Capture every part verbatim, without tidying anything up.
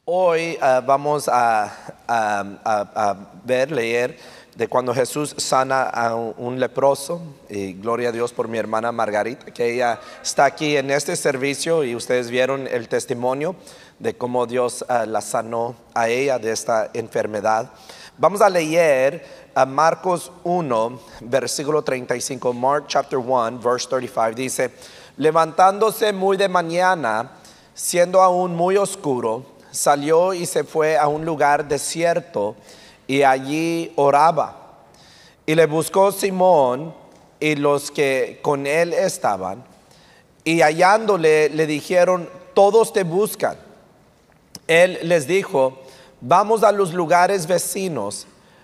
Hoy uh, vamos a, a, a, a ver, leer de cuando Jesús sana a un, un leproso, y gloria a Dios por mi hermana Margarita, que ella está aquí en este servicio y ustedes vieron el testimonio de cómo Dios uh, la sanó a ella de esta enfermedad. Vamos a leer a Marcos uno, versículo treinta y cinco. Mark chapter one, verse thirty-five, dice: levantándose muy de mañana, siendo aún muy oscuro, salió y se fue a un lugar desierto y allí oraba. Y le buscó Simón y los que con él estaban, y hallándole le dijeron: todos te buscan. Él les dijo: vamos a los lugares vecinos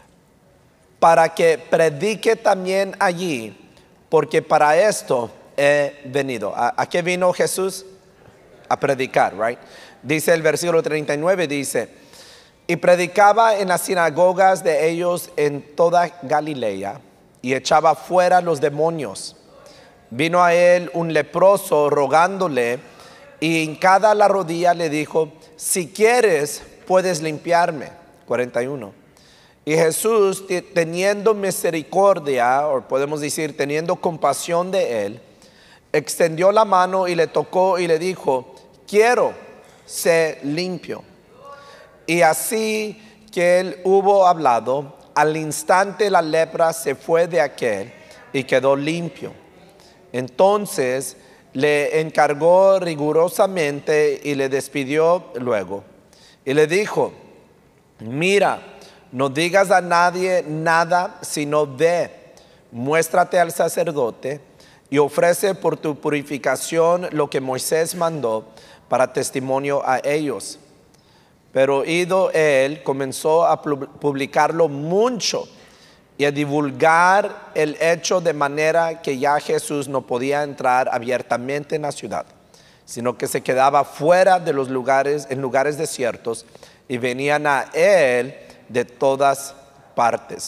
para que predique también allí, porque para esto he venido. ¿A, a qué vino Jesús? A predicar, right? Dice el versículo treinta y nueve, dice: y predicaba en las sinagogas de ellos en toda Galilea, y echaba fuera los demonios. Vino a él un leproso rogándole, y hincada la rodilla le dijo: si quieres, puedes limpiarme. cuarenta y uno. Y Jesús, teniendo misericordia, o podemos decir teniendo compasión de él, extendió la mano y le tocó y le dijo: quiero, sé limpio. Y así que él hubo hablado, al instante la lepra se fue de aquel y quedó limpio. Entonces le encargó rigurosamente y le despidió luego. Y le dijo: mira, no digas a nadie nada, sino ve, muéstrate al sacerdote y ofrece por tu purificación lo que Moisés mandó para testimonio a ellos. Pero ido él, comenzó a publicarlo mucho y a divulgar el hecho, de manera que ya Jesús no podía entrar abiertamente en la ciudad, sino que se quedaba fuera de los lugares, en lugares desiertos, y venían a él de todas partes.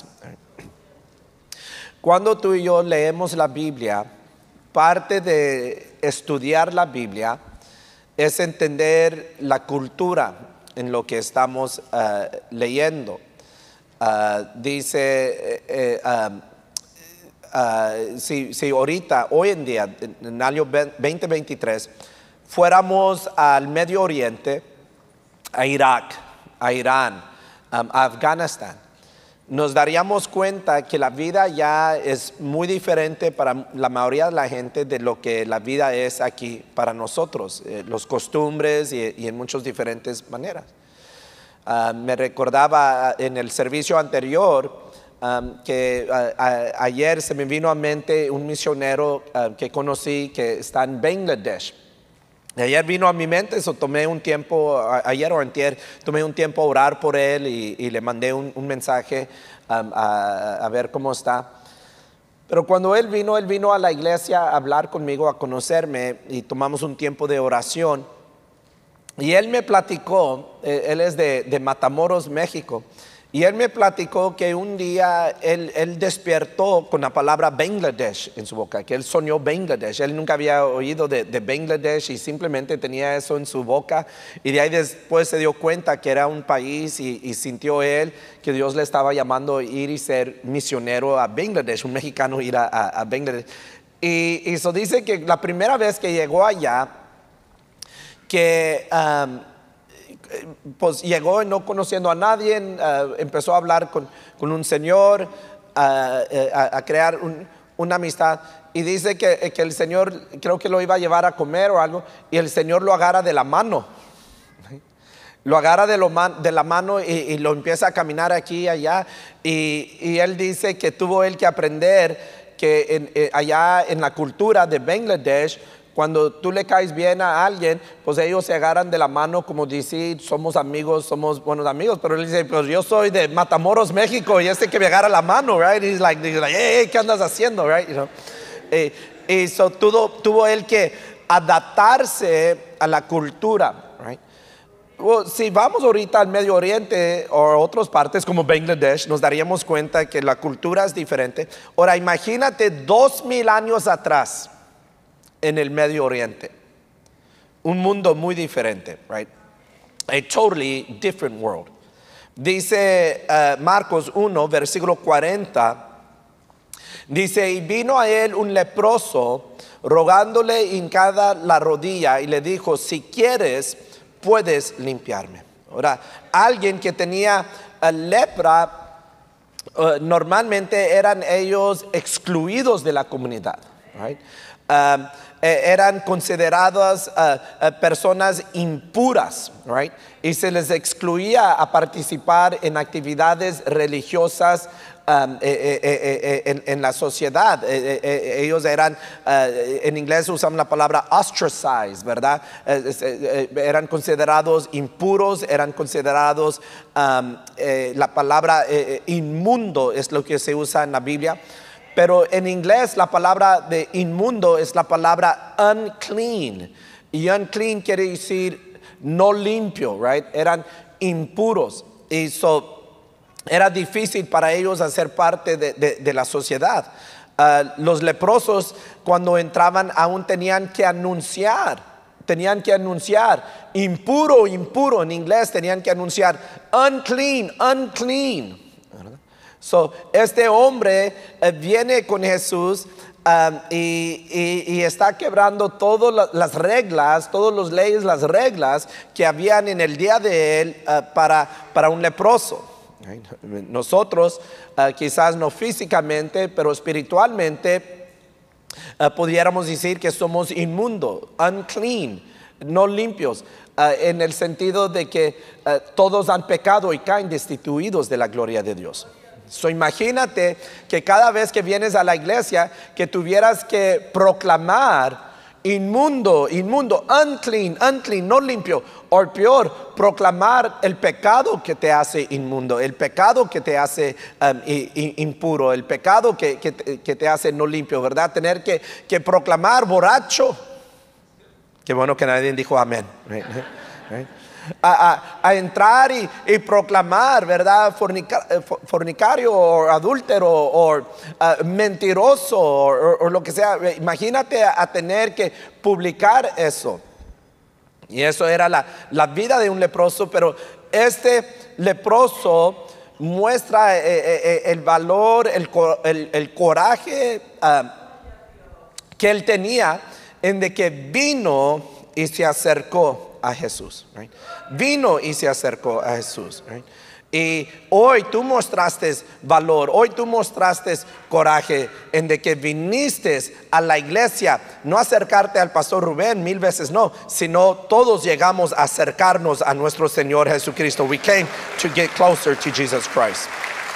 Cuando tú y yo leemos la Biblia, parte de estudiar la Biblia es entender la cultura en lo que estamos uh, leyendo. Uh, dice, eh, uh, uh, si, si ahorita, hoy en día, en el año veinte veintitrés, fuéramos al Medio Oriente, a Irak, a Irán, um, a Afganistán, nos daríamos cuenta que la vida ya es muy diferente para la mayoría de la gente de lo que la vida es aquí para nosotros, eh, los costumbres y, y en muchas diferentes maneras. Uh, me recordaba en el servicio anterior um, que uh, a, ayer se me vino a mente un misionero uh, que conocí que está en Bangladesh. Ayer vino a mi mente, eso tomé un tiempo, ayer o antier, tomé un tiempo a orar por él y, y le mandé un, un mensaje um, a, a ver cómo está. Pero cuando él vino, él vino a la iglesia a hablar conmigo, a conocerme, y tomamos un tiempo de oración. Y él me platicó, eh, él es de, de Matamoros, México, y él me platicó que un día él, él despertó con la palabra Bangladesh en su boca, que él soñó Bangladesh. Él nunca había oído de, de Bangladesh y simplemente tenía eso en su boca, y de ahí después se dio cuenta que era un país, y, y sintió él que Dios le estaba llamando a ir y ser misionero a Bangladesh, un mexicano ir a, a, a Bangladesh. Y, y eso dice que la primera vez que llegó allá, que um, pues llegó no conociendo a nadie, uh, empezó a hablar con, con un señor, uh, a, a crear un, una amistad, y dice que, que el señor creo que lo iba a llevar a comer o algo, y el señor lo agarra de la mano, lo agarra de, lo man, de la mano y, y lo empieza a caminar aquí y allá, y, y él dice que tuvo él que aprender que en, eh, allá en la cultura de Bangladesh, cuando tú le caes bien a alguien, pues ellos se agarran de la mano como decir, somos amigos, somos buenos amigos. Pero él dice, pues yo soy de Matamoros, México, y este que me agarra la mano, right? He's like, he's like hey, hey, ¿qué andas haciendo, right? You know? eh, y so, tuvo, tuvo él que adaptarse a la cultura, right? Well, si vamos ahorita al Medio Oriente o otras partes como Bangladesh, nos daríamos cuenta que la cultura es diferente. Ahora, imagínate dos mil años atrás, en el Medio Oriente, un mundo muy diferente, right? a totally different world. Dice uh, Marcos uno, versículo cuarenta. Dice, y vino a él un leproso, rogándole hincada la rodilla, y le dijo, si quieres, puedes limpiarme. Ahora, alguien que tenía uh, lepra, uh, normalmente eran ellos excluidos de la comunidad, right? Um, eh, eran consideradas uh, uh, personas impuras, right? Y se les excluía a participar en actividades religiosas um, eh, eh, eh, en, en la sociedad. Eh, eh, ellos eran, uh, en inglés usan la palabra ostracized, ¿verdad? Eh, eh, eran considerados impuros, eran considerados, um, eh, la palabra eh, inmundo es lo que se usa en la Biblia. Pero en inglés la palabra de inmundo es la palabra unclean. Y unclean quiere decir no limpio, right? Eran impuros. Y so, era difícil para ellos hacer parte de, de, de la sociedad. Uh, los leprosos cuando entraban aún tenían que anunciar. Tenían que anunciar. Impuro, impuro. En inglés tenían que anunciar unclean, unclean. So, este hombre eh, viene con Jesús um, y, y, y está quebrando todas la, las reglas, todas las leyes, las reglas que habían en el día de él uh, para, para un leproso. Nosotros, uh, quizás no físicamente, pero espiritualmente, uh, pudiéramos decir que somos inmundos, unclean, no limpios. Uh, en el sentido de que uh, todos han pecado y caen destituidos de la gloria de Dios. So, imagínate que cada vez que vienes a la iglesia que tuvieras que proclamar inmundo, inmundo, unclean, unclean, no limpio, o peor, proclamar el pecado que te hace inmundo, el pecado que te hace um, impuro, el pecado que, que, que te hace no limpio, ¿verdad? Tener que, que proclamar borracho. Qué bueno que nadie dijo amén. Right? Right? A, a, a entrar y, y proclamar, ¿verdad? Fornica, fornicario o adúltero o uh, mentiroso o lo que sea. Imagínate a, a tener que publicar eso. Y eso era la, la vida de un leproso, pero este leproso muestra eh, eh, el valor, el, el, el coraje uh, que él tenía en de que vino y se acercó a Jesús, right? Vino y se acercó a Jesús, right? Y hoy tú mostraste valor, hoy tú mostraste coraje en de que viniste a la iglesia, no acercarte al pastor Rubén, mil veces no, sino todos llegamos a acercarnos a nuestro Señor Jesucristo. We came to get closer to Jesus Christ.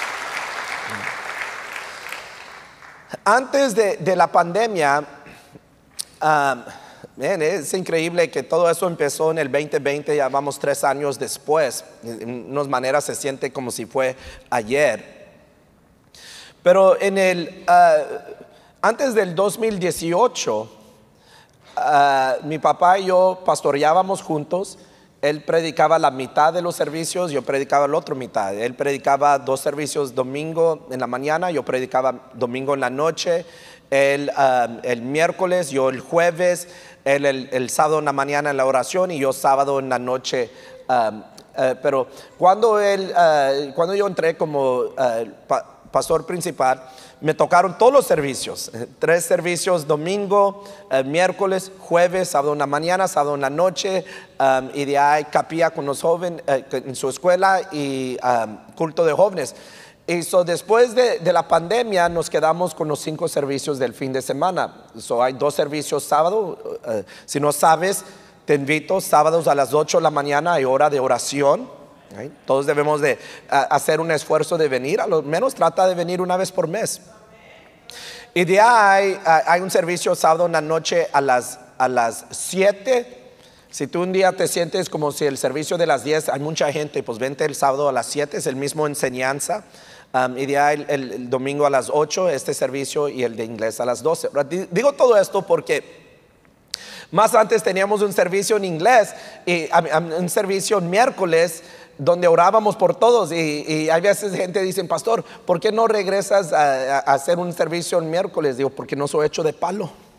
Antes de, de la pandemia, um, Man, es increíble que todo eso empezó en el veinte veinte, ya vamos tres años después. En unas maneras se siente como si fue ayer. Pero en el, uh, antes del dos mil dieciocho, uh, mi papá y yo pastoreábamos juntos. Él predicaba la mitad de los servicios, yo predicaba la otra mitad. Él predicaba dos servicios domingo en la mañana, yo predicaba domingo en la noche. Él um, el miércoles, yo el jueves. Él el, el sábado en la mañana en la oración y yo sábado en la noche. Um, uh, pero cuando, él, uh, cuando yo entré como uh, pa pastor principal, me tocaron todos los servicios. Tres servicios, domingo, uh, miércoles, jueves, sábado en la mañana, sábado en la noche. Um, y de ahí capilla con los jóvenes uh, en su escuela y um, culto de jóvenes. Y so, después de, de la pandemia nos quedamos con los cinco servicios del fin de semana. So, hay dos servicios sábado. Uh, si no sabes, te invito sábados a las ocho de la mañana, hay hora de oración. Right? Todos debemos de uh, hacer un esfuerzo de venir. A lo menos trata de venir una vez por mes. Y de ahí uh, hay un servicio sábado en la noche a las, a las siete. Si tú un día te sientes como si el servicio de las diez hay mucha gente, pues vente el sábado a las siete, es el mismo enseñanza. Um, y de ahí el, el, el domingo a las ocho, este servicio, y el de inglés a las doce. Digo todo esto porque más antes teníamos un servicio en inglés y um, un servicio en miércoles donde orábamos por todos. Y, y hay veces gente dice, pastor, ¿por qué no regresas a, a hacer un servicio en miércoles? Digo, porque no soy hecho de palo.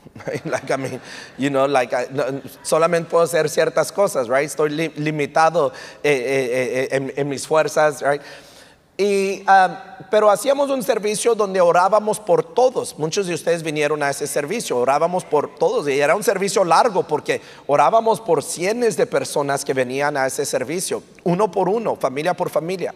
Like, I mean, you know, like, I, no, solamente puedo hacer ciertas cosas, right? Estoy li limitado eh, eh, eh, en, en mis fuerzas, right? Y, um, pero hacíamos un servicio donde orábamos por todos. Muchos de ustedes vinieron a ese servicio, orábamos por todos. Y era un servicio largo porque orábamos por cientos de personas que venían a ese servicio, uno por uno, familia por familia.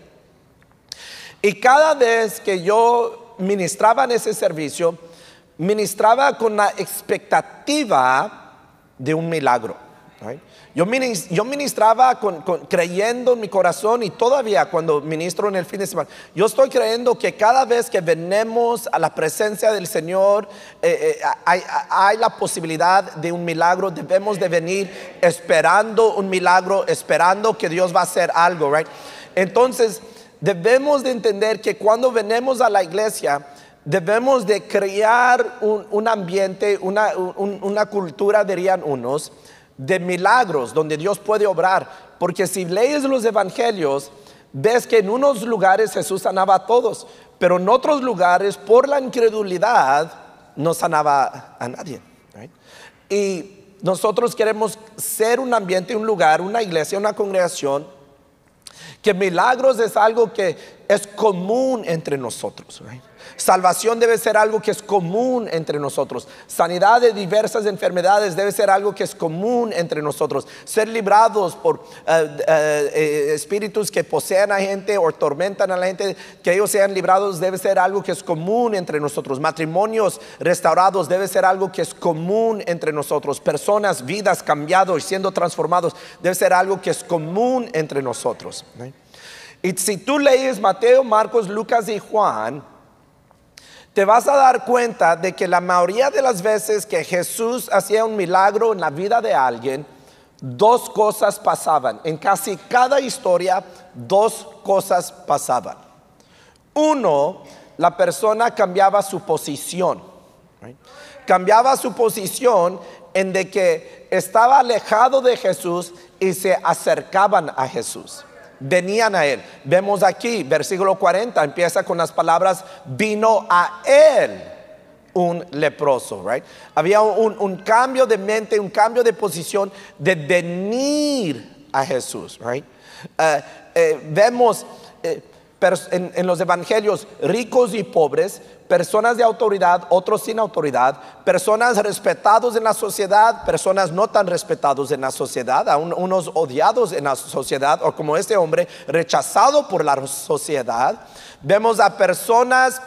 Y cada vez que yo ministraba en ese servicio, ministraba con la expectativa de un milagro, right? Yo ministraba con, con, creyendo en mi corazón, y todavía cuando ministro en el fin de semana, yo estoy creyendo que cada vez que venimos a la presencia del Señor, eh, eh, hay, hay la posibilidad de un milagro. Debemos de venir esperando un milagro, esperando que Dios va a hacer algo, right? Entonces debemos de entender que cuando venimos a la iglesia, debemos de crear un, un ambiente, una, un, una cultura, dirían unos, de milagros donde Dios puede obrar. Porque si lees los evangelios, ves que en unos lugares Jesús sanaba a todos, pero en otros lugares por la incredulidad no sanaba a nadie, right? Y nosotros queremos ser un ambiente, un lugar, una iglesia, una congregación que milagros es algo que es común entre nosotros, right? Salvación debe ser algo que es común entre nosotros. Sanidad de diversas enfermedades debe ser algo que es común entre nosotros. Ser librados por uh, uh, uh, espíritus que poseen a gente o tormentan a la gente, que ellos sean librados, debe ser algo que es común entre nosotros. Matrimonios restaurados debe ser algo que es común entre nosotros. Personas, vidas cambiados y siendo transformados debe ser algo que es común entre nosotros, ¿right? Y si tú lees Mateo, Marcos, Lucas y Juan, te vas a dar cuenta de que la mayoría de las veces que Jesús hacía un milagro en la vida de alguien, dos cosas pasaban. En casi cada historia, dos cosas pasaban. Uno, la persona cambiaba su posición, right? Cambiaba su posición en de que estaba alejado de Jesús y se acercaban a Jesús. Venían a él. Vemos aquí, versículo cuarenta, empieza con las palabras: vino a él un leproso, right? Había un, un cambio de mente, un cambio de posición de venir a Jesús, right? Uh, eh, vemos eh, en, en los evangelios ricos y pobres, personas de autoridad, otros sin autoridad, personas respetados en la sociedad, personas no tan respetados en la sociedad, aún unos odiados en la sociedad, o como este hombre, rechazado por la sociedad. Vemos a personas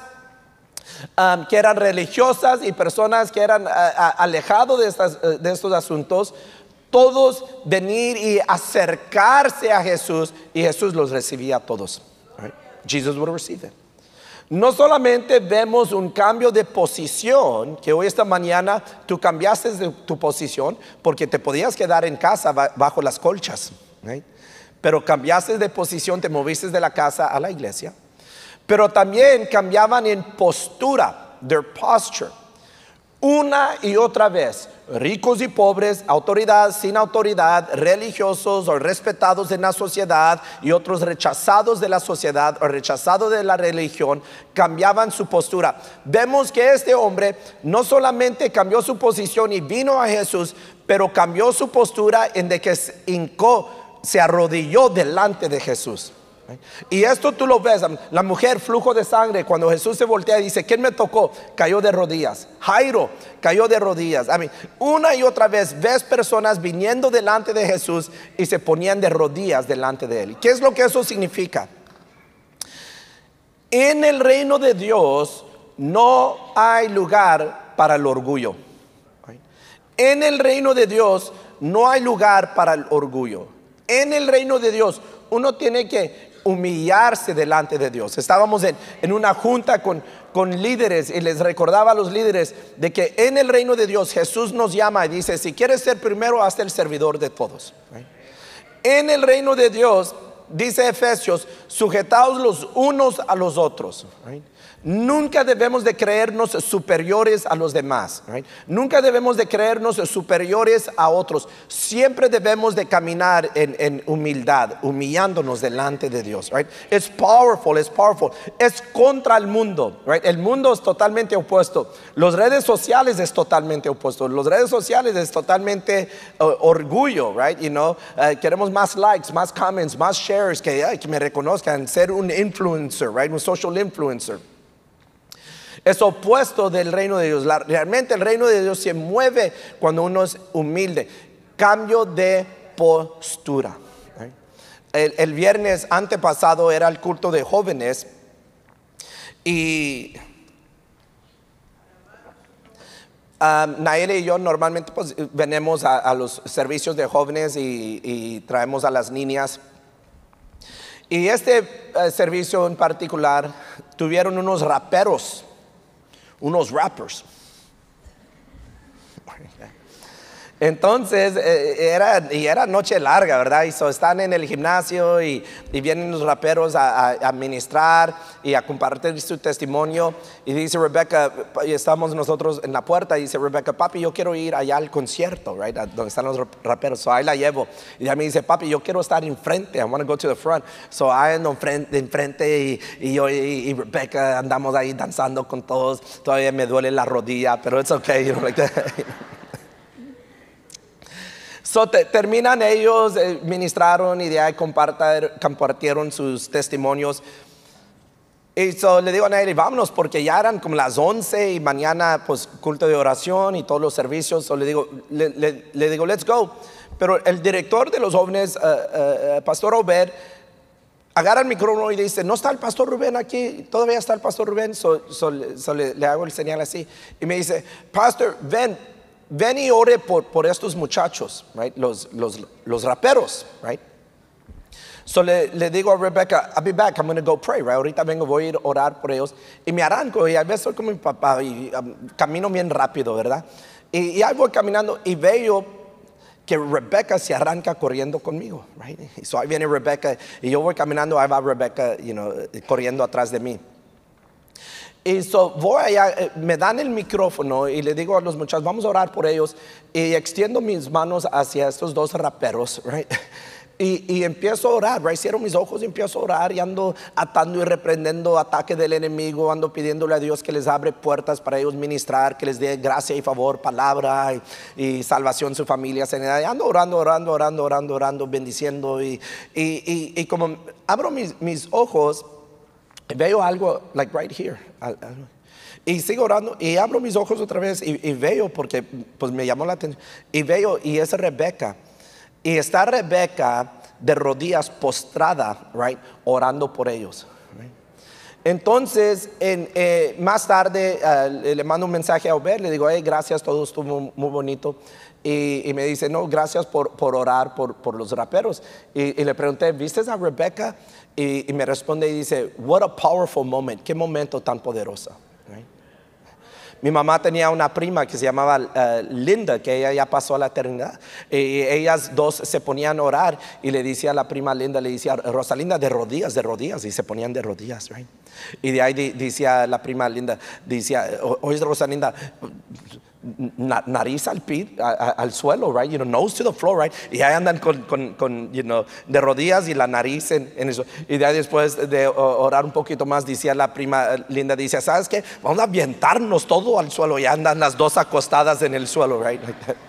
um, que eran religiosas y personas que eran uh, alejados de, estas, uh, de estos asuntos. Todos venir y acercarse a Jesús, y Jesús los recibía a todos, right? Jesus would receive them. No solamente vemos un cambio de posición, que hoy esta mañana tú cambiaste de tu posición porque te podías quedar en casa bajo las colchas, right? Pero cambiaste de posición, te moviste de la casa a la iglesia. Pero también cambiaban en postura, their posture. Una y otra vez, ricos y pobres, autoridad, sin autoridad, religiosos o respetados en la sociedad y otros rechazados de la sociedad o rechazados de la religión, cambiaban su postura. Vemos que este hombre no solamente cambió su posición y vino a Jesús, pero cambió su postura en de que se hincó, se arrodilló delante de Jesús. Y esto tú lo ves, la mujer flujo de sangre, cuando Jesús se voltea y dice: ¿quién me tocó? Cayó de rodillas. Jairo cayó de rodillas. I mean, una y otra vez ves personas viniendo delante de Jesús y se ponían de rodillas delante de él. ¿Qué es lo que eso significa? En el reino de Dios no hay lugar para el orgullo. En el reino de Dios no hay lugar para el orgullo. En el reino de Dios uno tiene que humillarse delante de Dios. Estábamos en, en una junta con, con líderes y les recordaba a los líderes de que en el reino de Dios Jesús nos llama y dice: si quieres ser primero, hazte el servidor de todos, right? En el reino de Dios dice Efesios, sujetaos los unos a los otros. Right? Nunca debemos de creernos superiores a los demás. Right? Nunca debemos de creernos superiores a otros. Siempre debemos de caminar en, en humildad, humillándonos delante de Dios. Right? Es powerful, es powerful. Es contra el mundo. Right? El mundo es totalmente opuesto. Las redes sociales es totalmente opuesto. Las redes sociales es totalmente uh, orgullo. Right? You know, uh, queremos más likes, más comments, más shares, que, uh, que me reconozcan, ser un influencer, right? Un social influencer. Es opuesto del reino de Dios. La, realmente el reino de Dios se mueve cuando uno es humilde. Cambio de postura. Right? El, el viernes antepasado era el culto de jóvenes y um, Nayeli y yo normalmente pues, venimos a, a los servicios de jóvenes y, y traemos a las niñas. Y este uh, servicio en particular tuvieron unos raperos. Unos rappers. Entonces eh, era, y era noche larga, ¿verdad? Y so, están en el gimnasio y, y vienen los raperos a, a, a ministrar y a compartir su testimonio. Y dice Rebecca, y estamos nosotros en la puerta, y dice Rebecca, papi, yo quiero ir allá al concierto, right? Donde están los raperos. So ahí la llevo. Y ella me dice, papi, yo quiero estar enfrente. I want to go to the front. So ahí ando enfrente, enfrente y, y yo y, y Rebecca andamos ahí danzando con todos. Todavía me duele la rodilla, pero it's okay, you know, like that. So te, terminan ellos, eh, ministraron y de ahí compartieron sus testimonios. Y so le digo a Nelly, vámonos, porque ya eran como las once y mañana pues culto de oración y todos los servicios. So le digo, le, le, le digo, let's go. Pero el director de los jóvenes, uh, uh, uh, Pastor Obed, agarra el micrófono y dice, ¿no está el Pastor Rubén aquí? Todavía está el Pastor Rubén. So, so, so le, le hago el señal así y me dice, Pastor, ven. Ven y ore por, por estos muchachos, right? los, los, los raperos. Right? So le, le digo a Rebecca, I'll be back, I'm going to go pray. Right? Ahorita vengo, voy a ir a orar por ellos. Y me arranco, y a veces soy como mi papá, y um, camino bien rápido, ¿verdad? Y, y ahí voy caminando y veo que Rebecca se arranca corriendo conmigo. Right? So ahí viene Rebecca, y yo voy caminando, ahí va Rebecca, you know, corriendo atrás de mí. Y so voy allá, eh, me dan el micrófono y le digo a los muchachos, vamos a orar por ellos. Y extiendo mis manos hacia estos dos raperos, right? Y, y empiezo a orar, right? Cierro mis ojos y empiezo a orar y ando atando y reprendiendo ataque del enemigo. Ando pidiéndole a Dios que les abre puertas para ellos ministrar, que les dé gracia y favor, palabra y, y salvación a su familia, sanidad. Y ando orando, orando, orando, orando, orando, bendiciendo. Y, y, y, y como abro mis, mis ojos, veo algo, like right here. Y sigo orando y abro mis ojos otra vez y, y veo, porque pues me llamó la atención. Y veo, y es Rebeca. Y está Rebeca de rodillas postrada, right, orando por ellos. Right? Entonces, en, eh, más tarde uh, le mando un mensaje a Obed, le digo, hey, gracias, todo estuvo muy bonito. Y, y me dice, no, gracias por, por orar por, por los raperos. Y, y le pregunté, ¿viste a Rebeca? Y, y me responde y dice, what a powerful moment, qué momento tan poderoso. Right? Mi mamá tenía una prima que se llamaba uh, Linda, que ella ya pasó a la eternidad. Y ellas dos se ponían a orar y le decía a la prima Linda, le decía, Rosalinda, de rodillas, de rodillas. Y se ponían de rodillas, right? Y de ahí di, decía la prima Linda, decía, oye Rosalinda, nariz al pie, a, a, al suelo, right? You know, nose to the floor, right? Y ahí andan con, con, con you know, de rodillas y la nariz en, en eso. Y de ahí después de orar un poquito más, decía la prima Linda, dice, ¿sabes qué? Vamos a avientarnos todo al suelo. Y andan las dos acostadas en el suelo, right? Like that.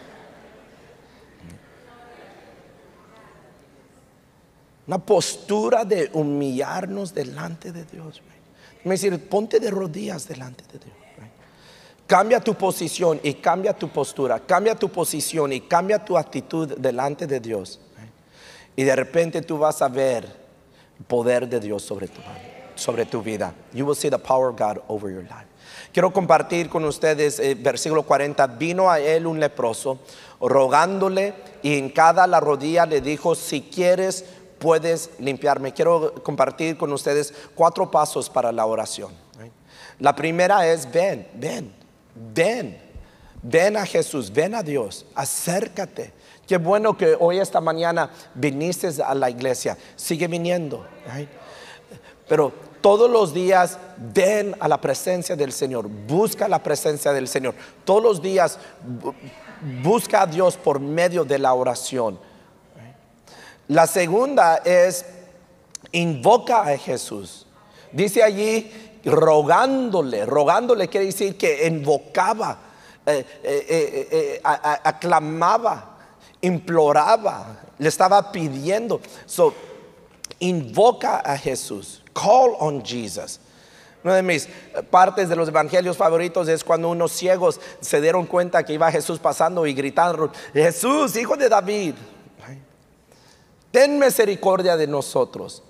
Una postura de humillarnos delante de Dios, right? Me dice, ponte de rodillas delante de Dios. Cambia tu posición y cambia tu postura, cambia tu posición y cambia tu actitud delante de Dios. Y de repente tú vas a ver el poder de Dios sobre tu, sobre tu vida. You will see the power of God over your life. Quiero compartir con ustedes el versículo cuarenta. Vino a él un leproso, rogándole, y en cada la rodilla le dijo, si quieres puedes limpiarme. Quiero compartir con ustedes cuatro pasos para la oración. La primera es ven, ven. Ven, ven a Jesús, ven a Dios, acércate. Qué bueno que hoy esta mañana viniste a la iglesia. Sigue viniendo, right? Pero todos los días ven a la presencia del Señor. Busca la presencia del Señor. Todos los días busca a Dios por medio de la oración. La segunda es invoca a Jesús. Dice allí rogándole. Rogándole quiere decir que invocaba, eh, eh, eh, eh, a, a, aclamaba, imploraba, le estaba pidiendo. So, invoca a Jesús. Call on Jesus. Una de mis partes de los evangelios favoritos es cuando unos ciegos se dieron cuenta que iba Jesús pasando y gritaron: Jesús, hijo de David, ten misericordia de nosotros.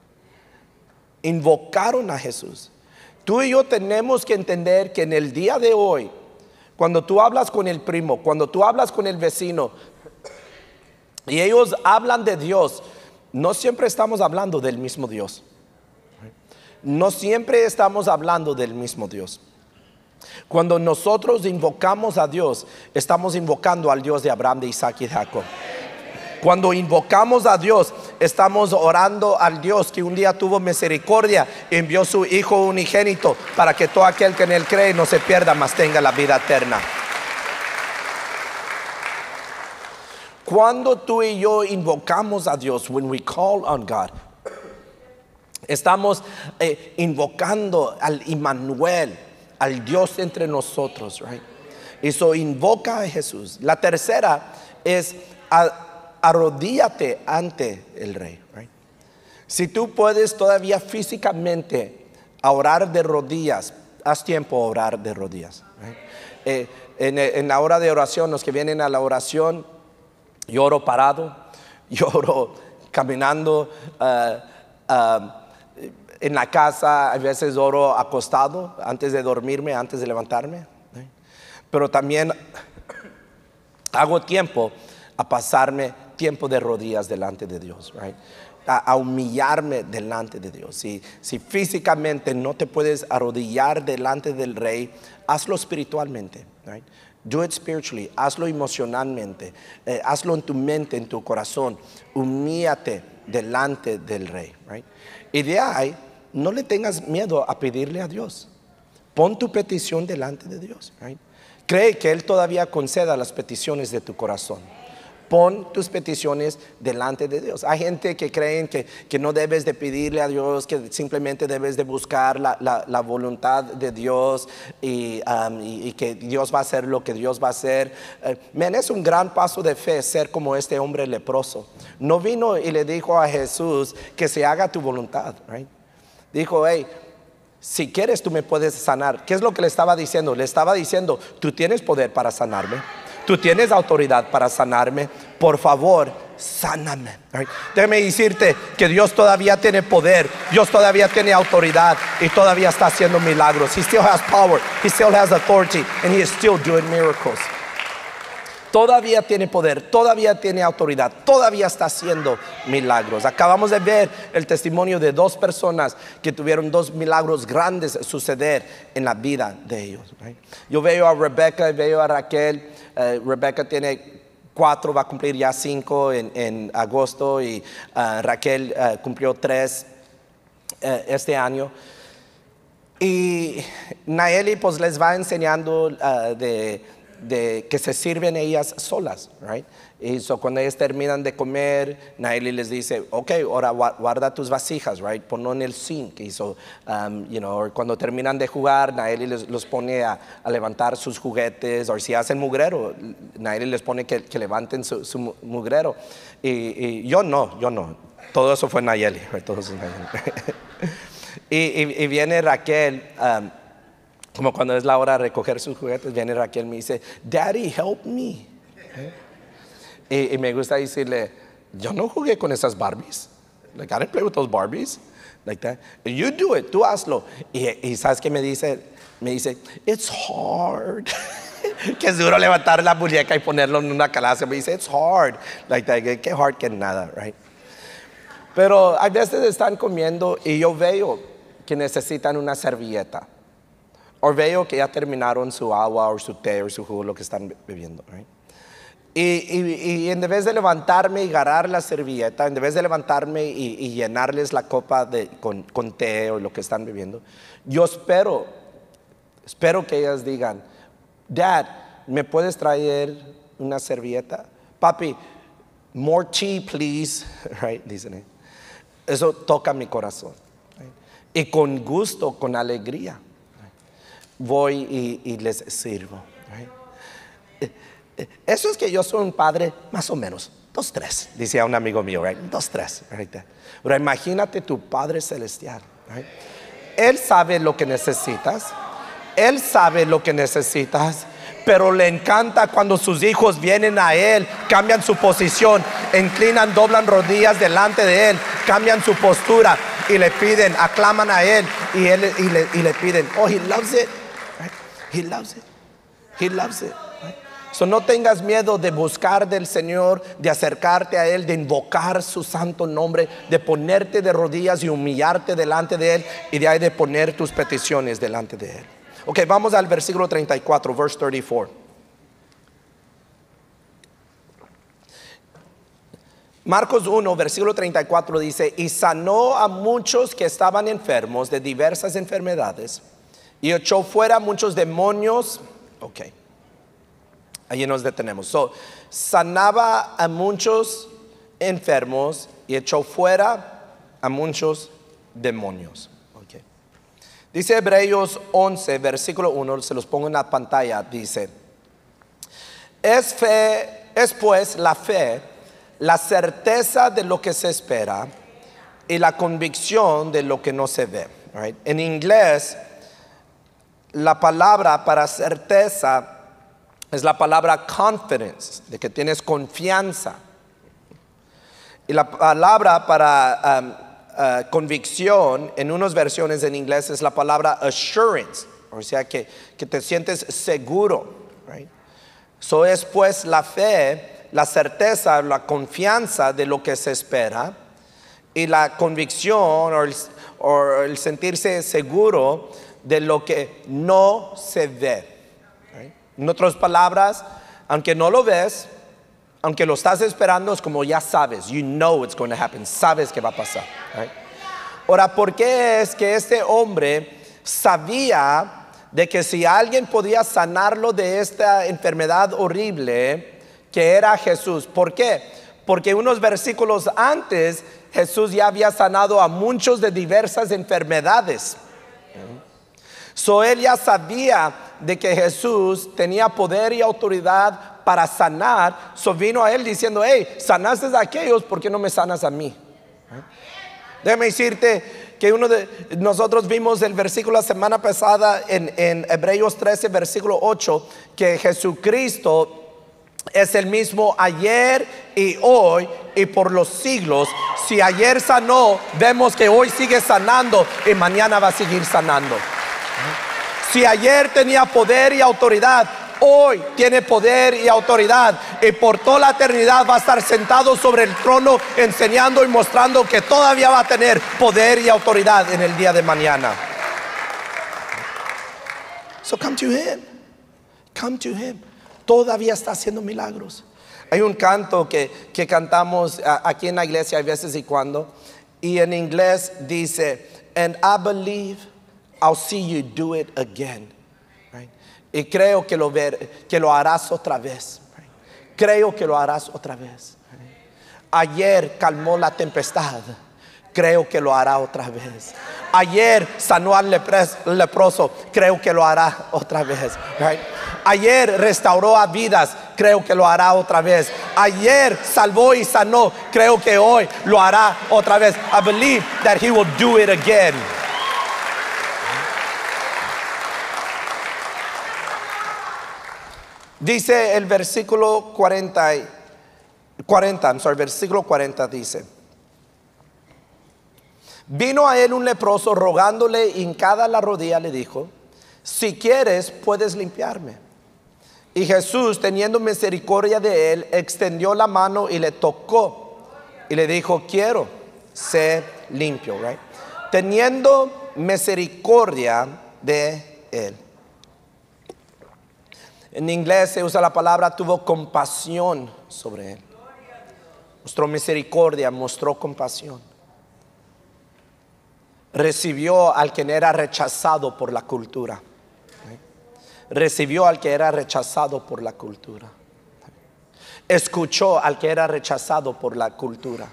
Invocaron a Jesús. Tú y yo tenemos que entender que en el día de hoy, cuando tú hablas con el primo, cuando tú hablas con el vecino y ellos hablan de Dios, no siempre estamos hablando del mismo Dios. No siempre estamos hablando del mismo Dios. Cuando nosotros invocamos a Dios, estamos invocando al Dios de Abraham, de Isaac y de Jacob. Cuando invocamos a Dios, estamos orando al Dios que un día tuvo misericordia y envió su Hijo unigénito para que todo aquel que en Él cree no se pierda, mas tenga la vida eterna. Cuando tú y yo invocamos a Dios, when we call on God, estamos eh, invocando al Immanuel, al Dios entre nosotros, right? Y eso invoca a Jesús. La tercera es a, arrodíllate ante el Rey, right? Si tú puedes todavía físicamente orar de rodillas, haz tiempo a orar de rodillas, right? eh, en, en la hora de oración, los que vienen a la oración, yo oro parado, yo oro caminando, uh, uh, en la casa, a veces oro acostado antes de dormirme, antes de levantarme, ¿eh? Pero también hago tiempo a pasarme tiempo de rodillas delante de Dios, right? a, a humillarme delante de Dios. Si, si físicamente no te puedes arrodillar delante del Rey, hazlo espiritualmente, right? Do it spiritually, hazlo emocionalmente, eh, hazlo en tu mente, en tu corazón. Humíllate delante del Rey, right? Y de ahí, no le tengas miedo a pedirle a Dios. Pon tu petición delante de Dios, right? Cree que Él todavía conceda las peticiones de tu corazón. Pon tus peticiones delante de Dios. Hay gente que creen que, que no debes de pedirle a Dios, que simplemente debes de buscar la, la, la voluntad de Dios y, um, y, y que Dios va a hacer lo que Dios va a hacer. Uh, man, es un gran paso de fe ser como este hombre leproso. No vino y le dijo a Jesús que se haga tu voluntad, right? Dijo: hey, si quieres tú me puedes sanar. ¿Qué es lo que le estaba diciendo? Le estaba diciendo: tú tienes poder para sanarme, tú tienes autoridad para sanarme, por favor, sáname, right? Déjame decirte que Dios todavía tiene poder, Dios todavía tiene autoridad y todavía está haciendo milagros. He still has power, He still has authority, and He is still doing miracles. Todavía tiene poder, todavía tiene autoridad, todavía está haciendo milagros. Acabamos de ver el testimonio de dos personas que tuvieron dos milagros grandes suceder en la vida de ellos, right? Yo veo a Rebecca y veo a Raquel. uh, Rebecca tiene cuatro, va a cumplir ya cinco en, en agosto, y uh, Raquel uh, cumplió tres uh, este año. Y Nayeli pues les va enseñando uh, de de que se sirven ellas solas, right? Y so, cuando ellas terminan de comer, Nayeli les dice: ok, ahora guarda tus vasijas, right? Ponlo en el sink. Y so, um, you know, cuando terminan de jugar, Nayeli les, los pone a, a levantar sus juguetes. O si hacen mugrero, Nayeli les pone que, que levanten su, su mugrero. Y, y yo no, yo no. Todo eso fue Nayeli, right? Todo eso es Nayeli. y, y, y viene Raquel, um, como cuando es la hora de recoger sus juguetes, viene Raquel y me dice: Daddy, help me. ¿Eh? Y, y me gusta decirle: yo no jugué con esas Barbies. Like, I didn't play with those Barbies. Like that. You do it, tú hazlo. Y, y ¿sabes qué me dice? Me dice: it's hard. Que es duro levantar la muñeca y ponerlo en una calaza. Me dice: it's hard. Like that. Qué hard que nada, right? Pero a veces están comiendo y yo veo que necesitan una servilleta. O veo que ya terminaron su agua o su té o su jugo, lo que están bebiendo, right? Y, y, y en vez de levantarme y agarrar la servilleta, en vez de levantarme y, y llenarles la copa de, con, con té o lo que están bebiendo, yo espero, espero que ellas digan, Dad, ¿me puedes traer una servilleta? Papi, more tea, please. Right? Dicen. Eso toca mi corazón. Right? Y con gusto, con alegría, right, voy y, y les sirvo. Right? Eso es que yo soy un padre más o menos, dos, tres, decía un amigo mío, right? Dos, tres, right there. Pero imagínate tu Padre Celestial, right? Él sabe lo que necesitas, Él sabe lo que necesitas, pero le encanta cuando sus hijos vienen a Él, cambian su posición, inclinan, doblan rodillas delante de Él, cambian su postura y le piden, aclaman a Él y, él, y, le, y le piden, oh, He loves it, right? He loves it, He loves it. So, no tengas miedo de buscar del Señor, de acercarte a Él, de invocar su santo nombre, de ponerte de rodillas y humillarte delante de Él, y de ahí de poner tus peticiones delante de Él. Ok, vamos al versículo treinta y cuatro, verse treinta y cuatro. Marcos uno, versículo treinta y cuatro dice, y sanó a muchos que estaban enfermos de diversas enfermedades, y echó fuera muchos demonios. Ok, allí nos detenemos. So, sanaba a muchos enfermos y echó fuera a muchos demonios. Okay. Dice Hebreos once, versículo uno, se los pongo en la pantalla, dice, es fe, es pues la fe, la certeza de lo que se espera y la convicción de lo que no se ve. Right? En inglés, la palabra para certeza es la palabra confidence, de que tienes confianza. Y la palabra para um, uh, convicción en unas versiones en inglés es la palabra assurance, o sea que, que te sientes seguro. Right? So es pues la fe, la certeza, la confianza de lo que se espera, y la convicción o el, o el sentirse seguro de lo que no se ve. En otras palabras, aunque no lo ves, aunque lo estás esperando, es como ya sabes, you know it's going to happen, sabes que va a pasar. Right? Ahora, ¿por qué es que este hombre sabía de que si alguien podía sanarlo de esta enfermedad horrible, que era Jesús? ¿Por qué? Porque unos versículos antes, Jesús ya había sanado a muchos de diversas enfermedades. So él ya sabía de que Jesús tenía poder y autoridad para sanar. So vino a él diciendo, hey, sanaste a aquellos, ¿por qué no me sanas a mí? ¿Eh? Déjame decirte que uno de nosotros vimos el versículo la semana pasada en, en Hebreos trece, versículo ocho, que Jesucristo es el mismo ayer y hoy y por los siglos. Si ayer sanó, vemos que hoy sigue sanando y mañana va a seguir sanando. Si ayer tenía poder y autoridad, hoy tiene poder y autoridad, y por toda la eternidad va a estar sentado sobre el trono enseñando y mostrando que todavía va a tener poder y autoridad en el día de mañana. So come to Him, come to Him. Todavía está haciendo milagros. Hay un canto que, que cantamos aquí en la iglesia a veces y cuando, y en inglés dice, and I believe I'll see you do it again. Right? Y creo que lo, ver, que lo harás otra vez. Right? Creo que lo harás otra vez. Right? Ayer calmó la tempestad. Creo que lo hará otra vez. Ayer sanó al lepres, leproso. Creo que lo hará otra vez. Right? Ayer restauró a vidas. Creo que lo hará otra vez. Ayer salvó y sanó. Creo que hoy lo hará otra vez. I believe that He will do it again. Dice el versículo cuarenta, cuarenta, I'm sorry, versículo cuarenta dice, vino a él un leproso rogándole, hincada la rodilla, le dijo, si quieres puedes limpiarme. Y Jesús, teniendo misericordia de él, extendió la mano y le tocó y le dijo, quiero, sé limpio. Right? Teniendo misericordia de él. En inglés se usa la palabra tuvo compasión sobre él. Mostró misericordia, mostró compasión. Recibió al que era rechazado por la cultura. Recibió al que era rechazado por la cultura. Escuchó al que era rechazado por la cultura.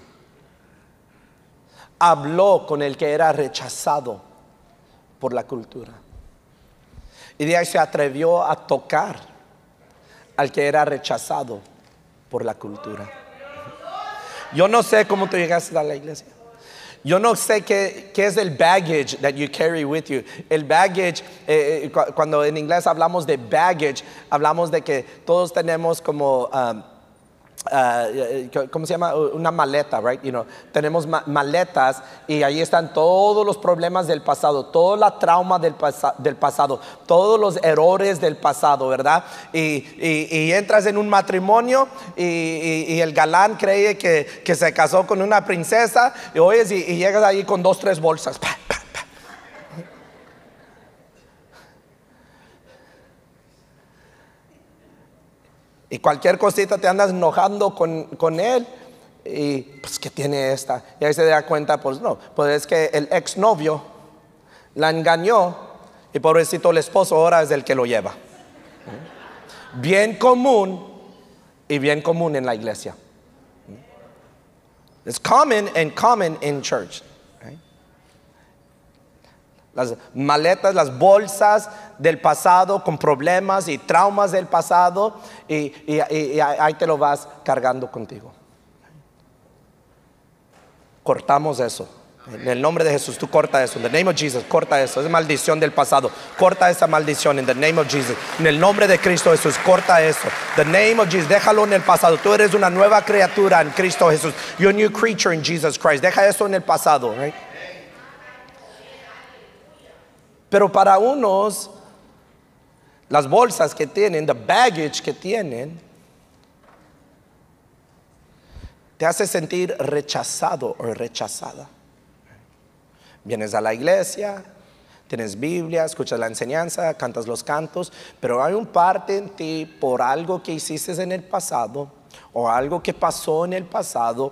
Habló con el que era rechazado por la cultura. Y de ahí se atrevió a tocar al que era rechazado por la cultura. Yo no sé cómo tú llegaste a la iglesia. Yo no sé qué, qué es el baggage that you carry with you. El baggage, eh, cuando en inglés hablamos de baggage, hablamos de que todos tenemos como... Um, Uh, ¿cómo se llama? Una maleta, right? You know, tenemos ma maletas y ahí están todos los problemas del pasado, toda la trauma del, pasa del pasado, todos los errores del pasado, ¿verdad? Y, y, y entras en un matrimonio y, y, y el galán cree que, que se casó con una princesa y oyes y, y llegas ahí con dos, tres bolsas. Pa, pa, pa. Y cualquier cosita te andas enojando con, con él. Y pues que tiene esta. Y ahí se da cuenta, pues no, pues es que el exnovio la engañó. Y pobrecito el esposo ahora es el que lo lleva. Bien común y bien común en la iglesia. It's common and common in church. Las maletas, las bolsas del pasado con problemas y traumas del pasado y, y, y, y ahí te lo vas cargando contigo. Cortamos eso. En el nombre de Jesús, tú corta eso. En the name of Jesus, corta eso. Es maldición del pasado. Corta esa maldición. En the name of Jesus. En el nombre de Cristo Jesús, corta eso. The name of Jesus, déjalo en el pasado. Tú eres una nueva criatura en Cristo Jesús. You're a new creature in Jesus Christ. Deja eso en el pasado, right? Pero para unos, las bolsas que tienen, the baggage que tienen, te hace sentir rechazado o rechazada. Vienes a la iglesia, tienes Biblia, escuchas la enseñanza, cantas los cantos, pero hay un parte en ti por algo que hiciste en el pasado o algo que pasó en el pasado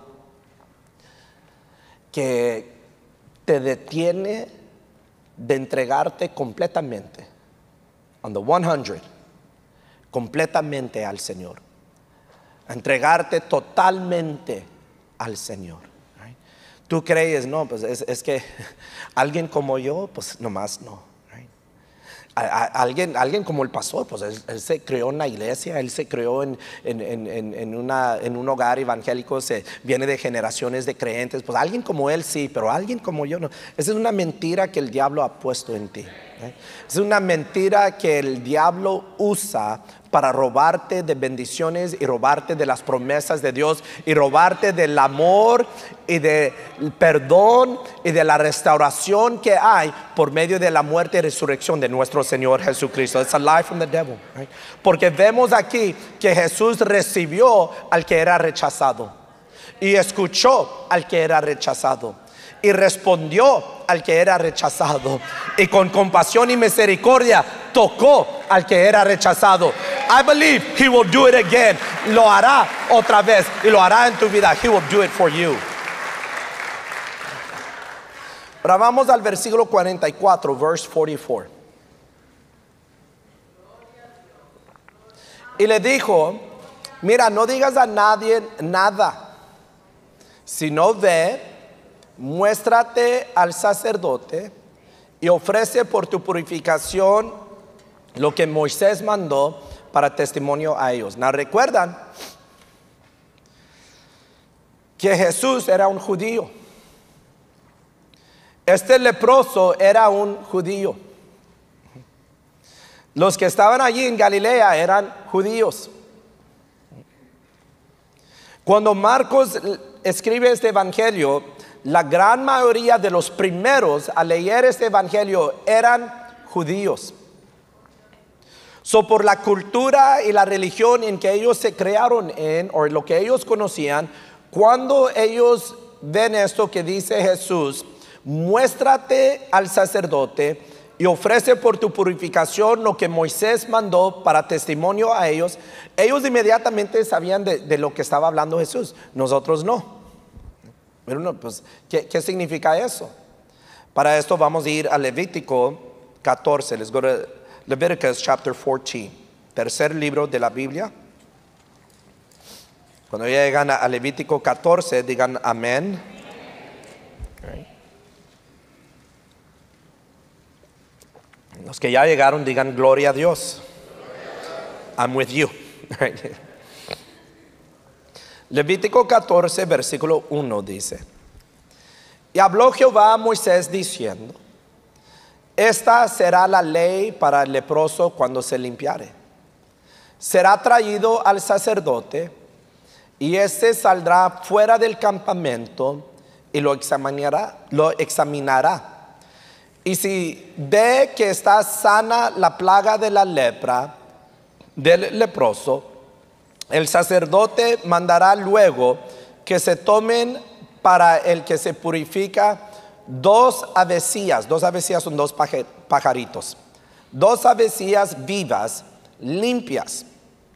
que te detiene de entregarte completamente, on the one hundred, completamente al Señor, entregarte totalmente al Señor. Right? Tú crees, no, pues es, es que alguien como yo, pues nomás no. Right? A, a, alguien, alguien como el pastor, pues él, él se creó en la iglesia, él se creó en, en, en, en, una, en un hogar evangélico, se viene de generaciones de creyentes, pues alguien como él sí, pero alguien como yo no. Esa es una mentira que el diablo ha puesto en ti. ¿eh? Es una mentira que el diablo usa para robarte de bendiciones y robarte de las promesas de Dios y robarte del amor y del perdón y de la restauración que hay por medio de la muerte y resurrección de nuestro Señor Jesucristo. It's a lie from the devil, right? Porque vemos aquí que Jesús recibió al que era rechazado y escuchó al que era rechazado y respondió al que era rechazado y con compasión y misericordia tocó al que era rechazado. I believe He will do it again. Lo hará otra vez y lo hará en tu vida. He will do it for you. Ahora vamos al versículo cuarenta y cuatro, verse forty-four. Y le dijo: mira, no digas a nadie nada, sino ve, muéstrate al sacerdote y ofrece por tu purificación lo que Moisés mandó para testimonio a ellos. ¿No recuerdan que Jesús era un judío? Este leproso era un judío. Los que estaban allí en Galilea eran judíos. Cuando Marcos escribe este evangelio, la gran mayoría de los primeros a leer este evangelio eran judíos. So, por la cultura y la religión en que ellos se crearon en, o lo que ellos conocían, cuando ellos ven esto que dice Jesús, muéstrate al sacerdote y ofrece por tu purificación lo que Moisés mandó para testimonio a ellos. Ellos inmediatamente sabían de, de lo que estaba hablando Jesús, nosotros no. Pero no, pues, ¿qué, ¿qué significa eso? Para esto vamos a ir a Levítico catorce. Let's go to Leviticus chapter fourteen, tercer libro de la Biblia. Cuando llegan a Levítico catorce, digan amén. Okay. Los que ya llegaron, digan gloria a Dios. I'm with you. Levítico catorce, versículo uno dice: y habló Jehová a Moisés diciendo: esta será la ley para el leproso cuando se limpiare. Será traído al sacerdote, y éste saldrá fuera del campamento y lo examinará, lo examinará. Y si ve que está sana la plaga de la lepra del leproso, el sacerdote mandará luego que se tomen para el que se purifica dos avecillas. Dos avecillas son dos pajaritos. Dos avecillas vivas, limpias.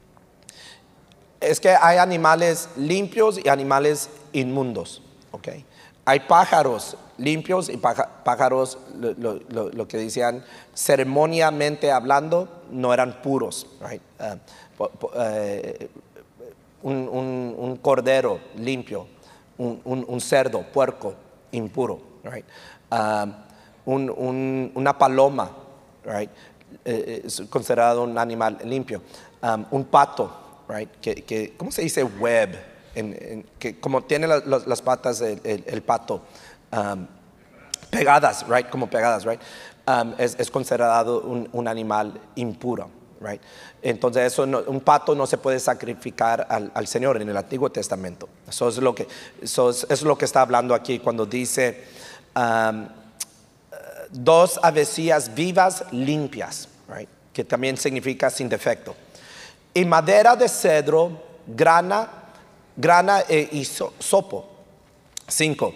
Es que hay animales limpios y animales inmundos. Okay. Hay pájaros limpios y pájaros, lo, lo, lo que decían ceremonialmente hablando, no eran puros. Right? Uh, uh, un, un, un cordero limpio, un, un, un cerdo, puerco, impuro. Right? Um, un, un, una paloma, right? eh, es considerado un animal limpio. Um, un pato, right? que, que, ¿cómo se dice web? En, en, que como tiene la, las, las patas el, el, el pato um, pegadas, right? Como pegadas, right? Um, es, es considerado un, un animal impuro. Right? Entonces eso no, un pato no se puede sacrificar al, al Señor en el Antiguo Testamento. Eso es lo que, eso es, eso es lo que está hablando aquí cuando dice um, dos avecillas vivas limpias, right? Que también significa sin defecto. Y madera de cedro, grana, grana e hisopo. Cinco.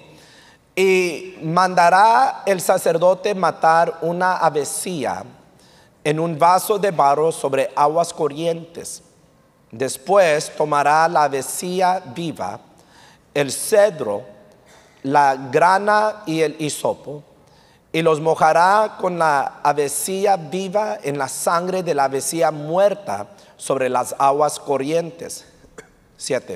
Y mandará el sacerdote matar una avecilla en un vaso de barro sobre aguas corrientes. Después tomará la avecilla viva, el cedro, la grana y el hisopo, y los mojará con la avecilla viva en la sangre de la avecilla muerta sobre las aguas corrientes. Siete.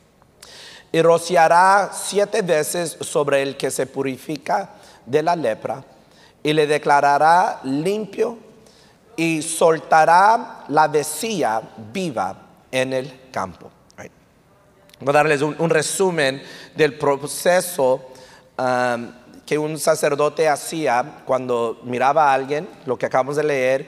Y rociará siete veces sobre el que se purifica de la lepra, y le declarará limpio, y soltará la avecilla viva en el campo. Right. Voy a darles un, un resumen del proceso um, que un sacerdote hacía cuando miraba a alguien, lo que acabamos de leer,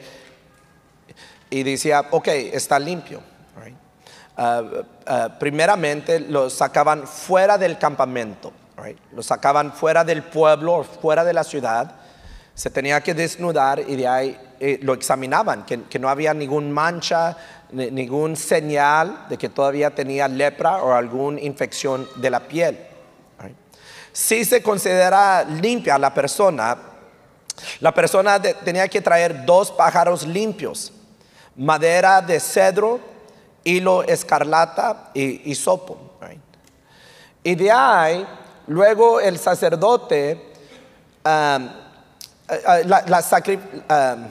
y decía, ok, está limpio. Right. Uh, uh, primeramente lo sacaban fuera del campamento, right. Lo sacaban fuera del pueblo, fuera de la ciudad. Se tenía que desnudar y de ahí eh, lo examinaban, que, que no había ningún mancha, ni, ningún señal de que todavía tenía lepra o alguna infección de la piel. Right. Si se considera limpia la persona, la persona de, tenía que traer dos pájaros limpios, madera de cedro, hilo escarlata y hisopo. Right. Y de ahí, luego el sacerdote um, Uh, la, la sacri, uh,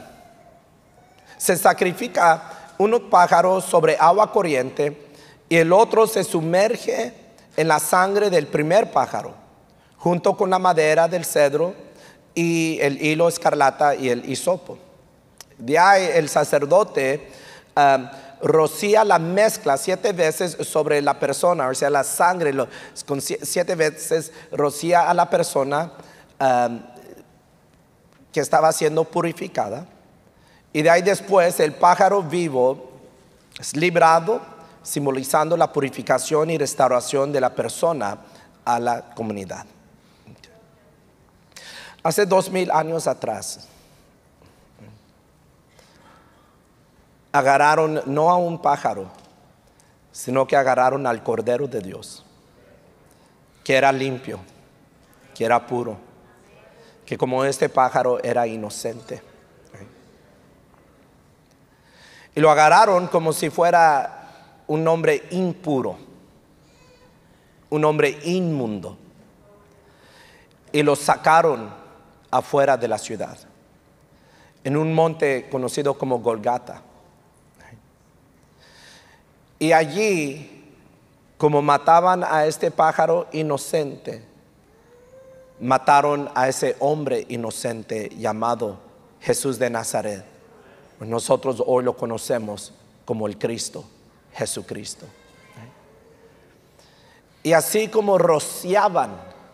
se sacrifica un pájaro sobre agua corriente y el otro se sumerge en la sangre del primer pájaro junto con la madera del cedro y el hilo escarlata y el hisopo. De ahí el sacerdote um, rocía la mezcla siete veces sobre la persona, o sea la sangre lo, con siete veces rocía a la persona um, que estaba siendo purificada, y de ahí después el pájaro vivo es librado, simbolizando la purificación y restauración de la persona a la comunidad. Hace dos mil años atrás agarraron no a un pájaro, sino que agarraron al Cordero de Dios, que era limpio, que era puro, que como este pájaro era inocente. Y lo agarraron como si fuera un hombre impuro, un hombre inmundo. Y lo sacaron afuera de la ciudad, en un monte conocido como Golgata. Y allí, como mataban a este pájaro inocente, mataron a ese hombre inocente llamado Jesús de Nazaret. Nosotros hoy lo conocemos como el Cristo, Jesucristo. Y así como rociaban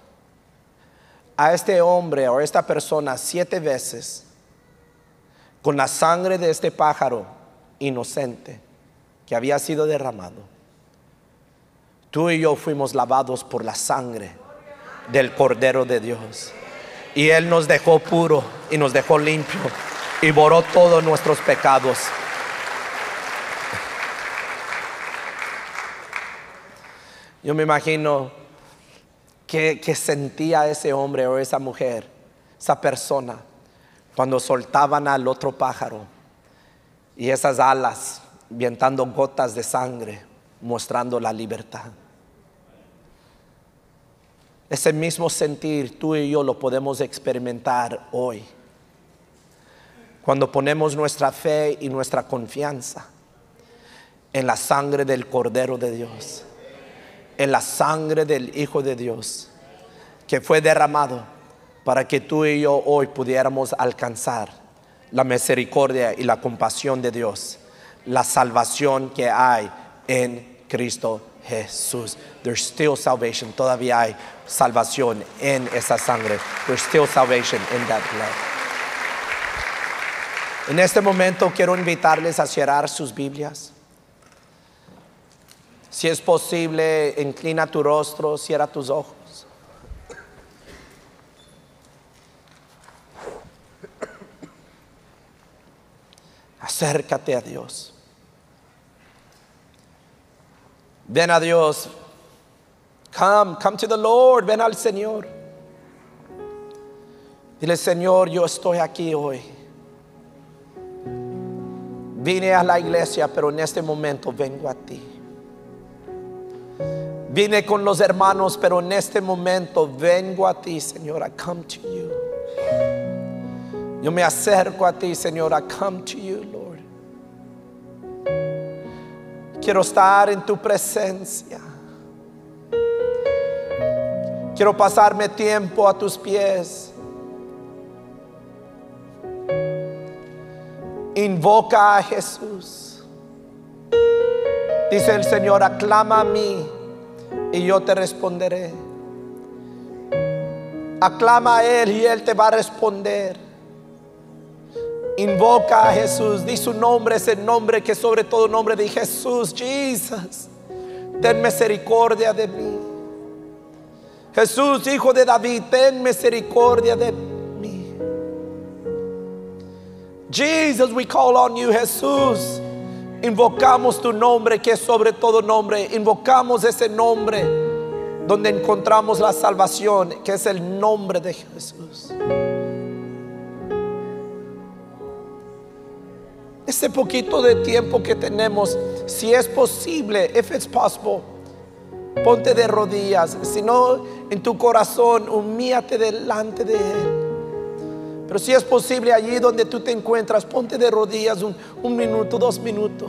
a este hombre o a esta persona siete veces con la sangre de este pájaro inocente que había sido derramado, tú y yo fuimos lavados por la sangre del Cordero de Dios, y Él nos dejó puro y nos dejó limpio y borró todos nuestros pecados. Yo me imagino que, que sentía ese hombre o esa mujer, esa persona, cuando soltaban al otro pájaro y esas alas vientando gotas de sangre, mostrando la libertad. Ese mismo sentir tú y yo lo podemos experimentar hoy, cuando ponemos nuestra fe y nuestra confianza en la sangre del Cordero de Dios, en la sangre del Hijo de Dios, que fue derramado para que tú y yo hoy pudiéramos alcanzar la misericordia y la compasión de Dios, la salvación que hay en Cristo Jesús. There's still salvation. Todavía hay salvación en esa sangre. There's still salvation in that blood. En este momento quiero invitarles a cerrar sus Biblias. Si es posible, inclina tu rostro, cierra tus ojos. Acércate a Dios. Ven a Dios. Come, come to the Lord. Ven al Señor. Dile: Señor, yo estoy aquí hoy. Vine a la iglesia, pero en este momento vengo a ti. Vine con los hermanos, pero en este momento vengo a ti, Señor. I come to you. Yo me acerco a ti, Señor. I come to you, Lord. Quiero estar en tu presencia. Quiero pasarme tiempo a tus pies. Invoca a Jesús. Dice el Señor: aclama a mí y yo te responderé. Aclama a Él y Él te va a responder. Invoca a Jesús. Di su nombre, ese nombre que sobre todo nombre. Di: Jesús, Jesus, ten misericordia de mí. Jesús, Hijo de David, ten misericordia de mí. Jesus, we call on you. Jesús, invocamos tu nombre que es sobre todo nombre. Invocamos ese nombre donde encontramos la salvación, que es el nombre de Jesús. Ese poquito de tiempo que tenemos, si es posible, if it's possible, ponte de rodillas. Si no, en tu corazón, humíllate delante de Él. Pero si es posible, allí donde tú te encuentras, ponte de rodillas un, un minuto, dos minutos.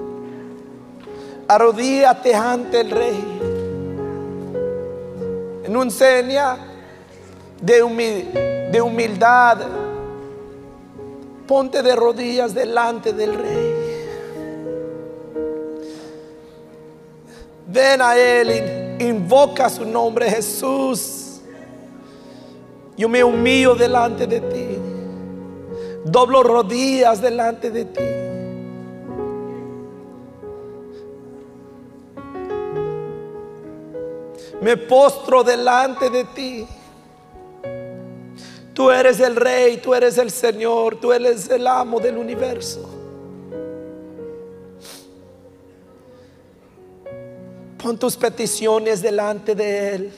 Arrodíllate ante el Rey en un seña de, humil, de humildad. Ponte de rodillas delante del Rey. Ven a Él, invoca su nombre: Jesús. Yo me humillo delante de ti. Doblo rodillas delante de ti. Me postro delante de ti. Tú eres el Rey, tú eres el Señor, tú eres el amo del universo. Pon tus peticiones delante de Él.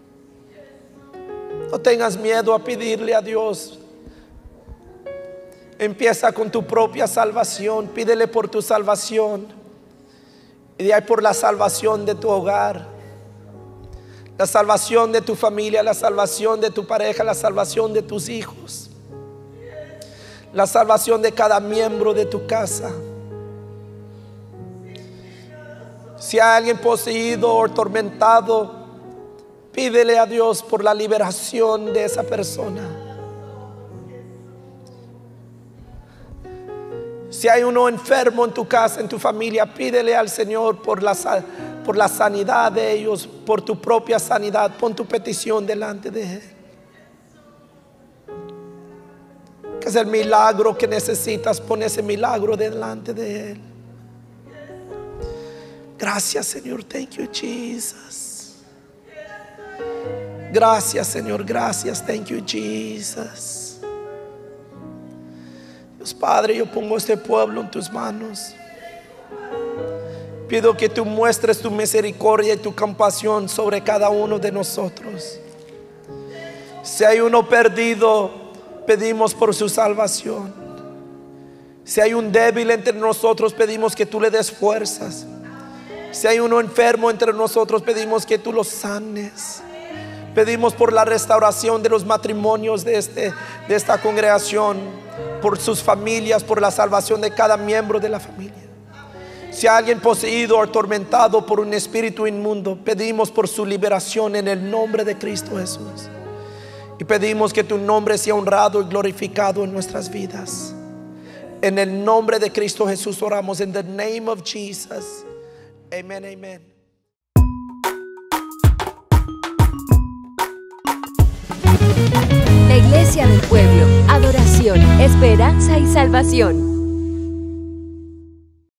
No tengas miedo a pedirle a Dios. Empieza con tu propia salvación. Pídele por tu salvación. Y de ahí por la salvación de tu hogar, la salvación de tu familia, la salvación de tu pareja, la salvación de tus hijos, la salvación de cada miembro de tu casa. Si hay alguien poseído o atormentado, pídele a Dios por la liberación de esa persona. Si hay uno enfermo en tu casa, en tu familia, pídele al Señor por la, por la sanidad de ellos, por tu propia sanidad. Pon tu petición delante de Él. Que es el milagro que necesitas, pon ese milagro delante de Él. Gracias, Señor. Thank you, Jesus. Gracias, Señor. Gracias. Thank you, Jesus. Dios Padre, yo pongo este pueblo en tus manos. Pido que tú muestres tu misericordia y tu compasión sobre cada uno de nosotros. Si hay uno perdido, pedimos por su salvación. Si hay un débil entre nosotros, pedimos que tú le des fuerzas. Si hay uno enfermo entre nosotros, pedimos que tú lo sanes. Pedimos por la restauración de los matrimonios de, este, de esta congregación, por sus familias, por la salvación de cada miembro de la familia. Si hay alguien poseído o atormentado por un espíritu inmundo, pedimos por su liberación en el nombre de Cristo Jesús. Y pedimos que tu nombre sea honrado y glorificado en nuestras vidas. En el nombre de Cristo Jesús oramos. In the name of Jesus. Amen, amen. La Iglesia del Pueblo, adoración, esperanza y salvación.